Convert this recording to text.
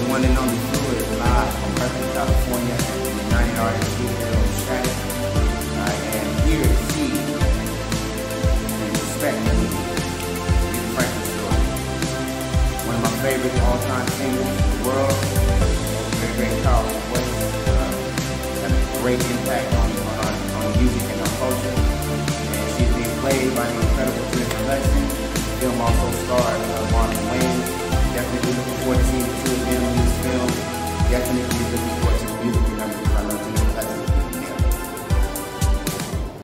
one and only Fluid is live from Berkeley, California, the United Artists Studio in Shattuck. I am here to see and respect the Franklin story. One of my favorite all-time singers in the world. Very, very powerful voice. Had a great impact on music and on culture. And she's being played by the incredible Aretha. Film also stars